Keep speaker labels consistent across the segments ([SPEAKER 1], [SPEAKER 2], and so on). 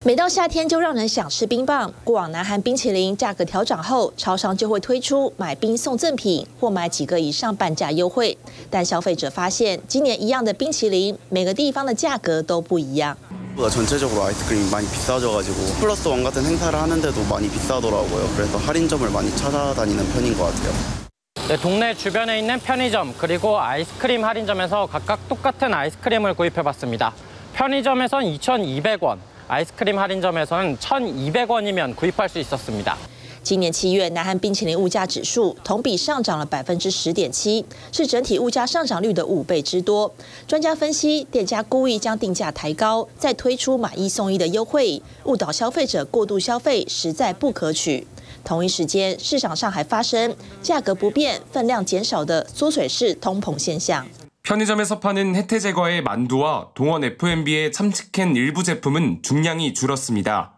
[SPEAKER 1] 每到夏天就让人想吃冰棒。过往南韩冰淇淋价格调涨后，超商就会推出买冰送赠品或买几个以上半价优惠。但消费者发现，今年一样的冰淇淋，每个地方的价格都不一样。
[SPEAKER 2] 전체적으로 아이스크림이 많이 비싸져가지고 플러스 원 같은 행사를 하는데도 많이 비싸더라고요. 그래서 할인점을 많이 찾아다니는 편인 것 같아요.
[SPEAKER 3] 네, 동네 주변에 있는 편의점 그리고 아이스크림 할인점에서 각각 똑같은 아이스크림을 구입해봤습니다. 편의점에선 2,200원, 아이스크림 할인점에서는 1,200원이면 구입할 수 있었습니다.
[SPEAKER 1] 今年7月，南韩冰淇淋物价指数同比上涨了10.7%，是整体物价上涨率的5倍之多。专家分析，店家故意将定价抬高，再推出买1送1的优惠，误导消费者过度消费，实在不可取。同一时间，市场上还发生价格不变、分量减少的缩水式通膨现象。
[SPEAKER 4] 편의점에서 파는 혜태 제과의 만두와 동원 F&B의 참치캔 일부 제품은 중량이 줄었습니다.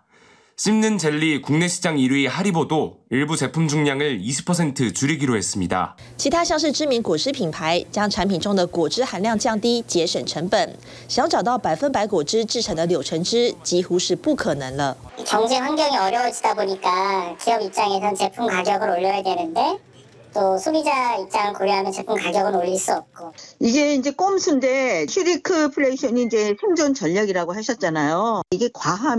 [SPEAKER 4] 씹는 젤리 국내 시장 1위 하리보도 일부 제품 중량을 20% 줄이기로 했습니다.
[SPEAKER 1] 其他像是知名果汁品牌将产品中的果汁含量降低，节省成本。想找到100%果汁制成的柳橙汁，几乎是不可能了。
[SPEAKER 5] 경제 환경이 어려워지다 보니까 기업 입장에선 제품 가격을 올려야 되는데 또 소비자 입장을 고려하면 제품 가격은 올릴 수 없고.
[SPEAKER 6] 이게 이제 꼼수인데 슈리크플레이션이 이제 생존 전략이라고 하셨잖아요. 이게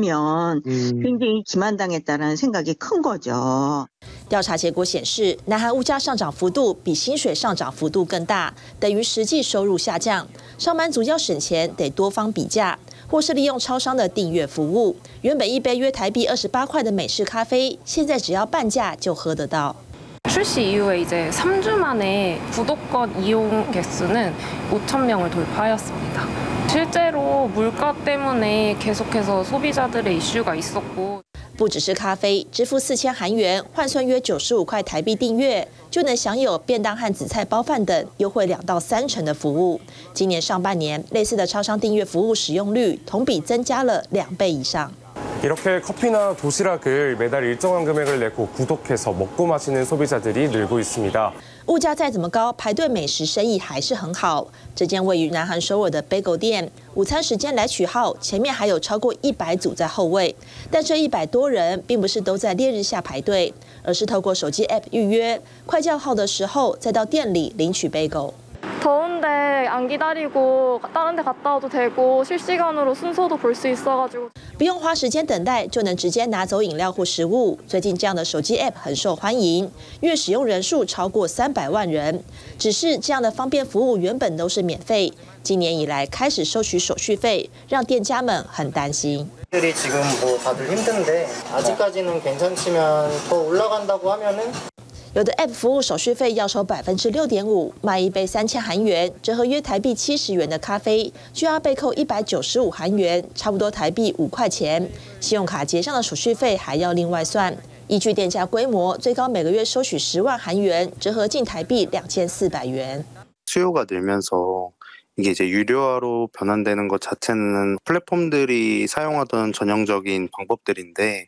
[SPEAKER 6] 과하면 굉장히 기만당했다는 생각이 큰 거죠.
[SPEAKER 1] 调查结果显示，南韩物价上涨幅度比薪水上涨幅度更大，等于实际收入下降。上班族要省钱，得多方比价，或是利用超商的订阅服务。原本一杯约台币28块的美式咖啡，现在只要半价就喝得到。
[SPEAKER 7] 출시 이후에 이제 3주 만에 구독권 이용 개수는 5,000명을 돌파하였습니다. 실제로 물가 때문에 계속해서 소비자들의 이슈가 있었고.
[SPEAKER 1] 不只是咖啡，支付4000韩元，换算约95块台币订阅，就能享有便当和紫菜包饭等优惠2到3成的服务。今年上半年，类似的超商订阅服务使用率同比增加了2倍以上。
[SPEAKER 8] 이렇게 커피나 도시락을 매달 일정한 금액을 내고 구독해서 먹고 마시는 소비자들이 늘고 있습니다.
[SPEAKER 1] 物价再怎么高，排队美食生意还是很好。这间位于南韩首尔的 bagel 店，午餐时间来取号，前面还有超过100组在候位。但这100多人并不是都在烈日下排队，而是透过手机 app 预约，快叫号的时候再到店里领取 bagel。
[SPEAKER 7] 더운데 안 기다리고 다른 데 갔다 와도 되고 실시간으로 순서도 볼 수 있어가지고
[SPEAKER 1] 不用花时间等待，就能直接拿走饮料或食物。最近这样的手机 App 很受欢迎，月使用人数超过300万人。只是这样的方便服务原本都是免费，今年以来开始收取手续费，让店家们很担心。
[SPEAKER 9] 들이 지금 뭐 다들 힘든데 아직까지는 괜찮지만 더 올라간다고 하면은.
[SPEAKER 1] 有的 App 服务手续费要收6.5%，卖一杯3000韩元，折合约台币70元的咖啡，就要被扣195韩元，差不多台币5块钱。信用卡结账的手续费还要另外算。依据店家规模，最高每个月收取10万韩元，折合近台币2400元。
[SPEAKER 2] 수요가 늘면서 이게 이제 유료화로 변환되는 것 자체는 플랫폼들이 사용하던 전형적인 방법들인데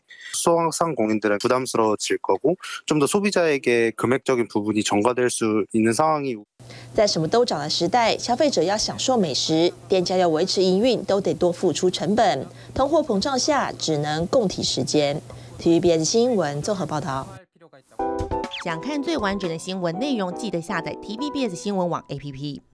[SPEAKER 2] 소상공인들은 부담스러워질 거고 좀 더 소비자에게 금액적인 부분이 전가될 수 있는 상황이
[SPEAKER 1] 在什么都涨的时代，消费者要享受美食，店家要维持营运都得多付出成本。通货膨胀下，只能共体时间。TVBS 新闻综合报道。
[SPEAKER 10] 想看最完整的新闻内容，记得下载 TVBS 新闻网 APP。